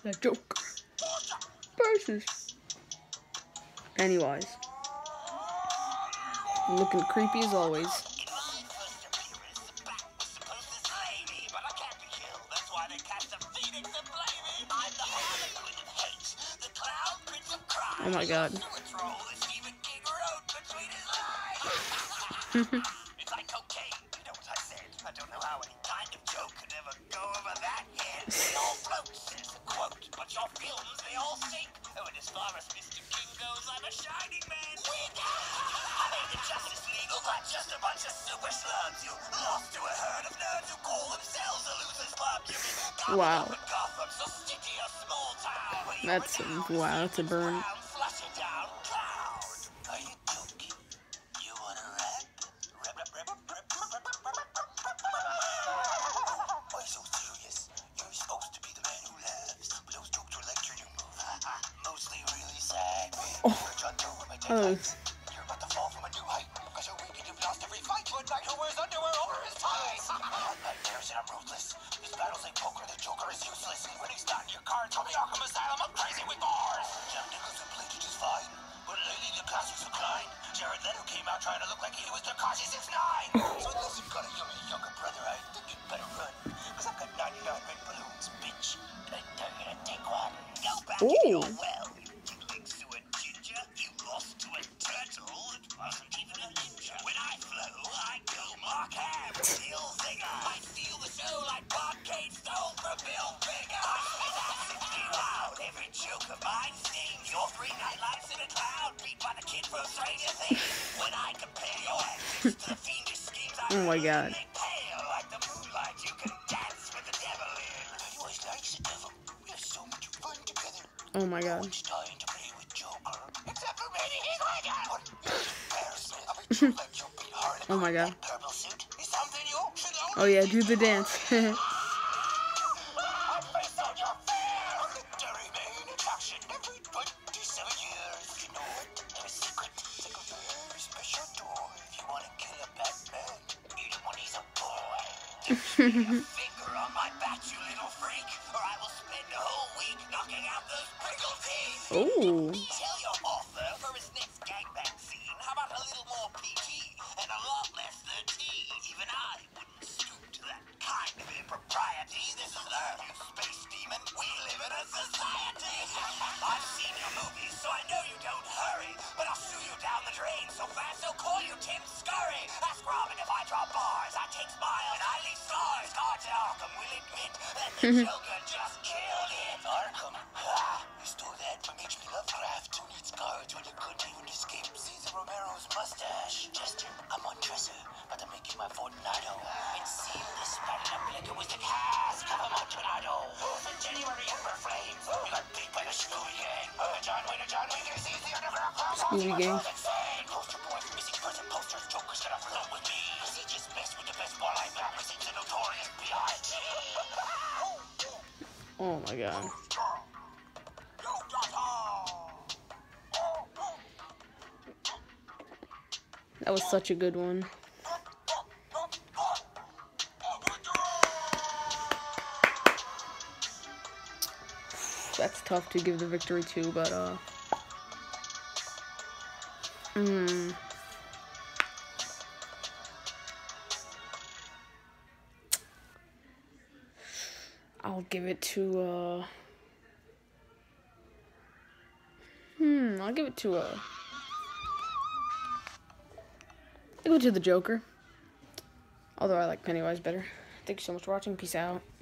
The Joker versus Pennywise. Looking creepy as always. Oh my god. It's like cocaine. You know what I said? I don't know how any kind of joke could ever go over that head. They all float, says the quote, but your films, they all sink. Oh, and as far as Mr. King goes, I'm a shining man. I made the Justice League look like just a bunch of super slugs. You lost to a herd of nerds who call themselves a losers club. Wow. Gotham, so stick to your small town. That's a burn. Oh. You're about to fall from a new height because you're weak and you've lost every fight to a knight who wears underwear over his ties. Nightmares and I'm ruthless. This battle's like poker. The Joker is useless. When he's not in your cards from the Arkham Asylum, I'm crazy with bars. Jack Nicholson played it just fine, but lately the classics declined. Jared Leto came out trying to look like he was Tekashi 6ix9ine. So unless you've got a younger brother, I think you'd better run. Because I've got 99 red balloons, bitch. And I'm gonna take one. Go back in your well. When I flow, I go Mark Ham, Bill Zinger. I steal the show like Bob Kane stole from Bill Finger. I spit acid loud, every joke of mine stings. Your 3 nightlights in a cloud, beat by the kid from Stranger Things. When I compare your antics to the fiendish schemes I oh my god. they pale like the moonlight. You can dance with the devil in. Pennywise likes the devil. We have so much fun together. Oh my god. It's time to play with Joker. Except for maybe he's like Oh my god. Oh yeah, do the dance. Oh. Tell your author for his next gangbang scene, how about a little more PG and a lot less 13? Even I wouldn't stoop to that kind of impropriety. This is Earth, you space demon. We live in a society. I've seen your movies, so I know you don't hurry. But I'll shoot you down the drain so fast they'll call you Tim Scurry. Ask Robin if I drop bars. I take smiles and I leave scars. Guards at Arkham will admit that the Joker just killed it. Arkham, you stole that from H.P. Lovecraft. Who needs guards when you couldn't even escape Cesar Romero's mustache? Justin, I'm on dresser, but I'm making my Fortunato. It seemed this battle up like it was the cast of a Montanado. Wolf in January Ember Flames. We got beat by the Scooby Gang. John Wayne, this is the underground. Scooby Gang. Poster boy, missing person posters. Joker's gonna float with me. Cause he just messed with the best ball I've ever seen. The notorious B.I.G. Oh my god. That was such a good one. That's tough to give the victory to, but I'll give it to I'll give it to the Joker. Although I like Pennywise better. Thank you so much for watching. Peace out.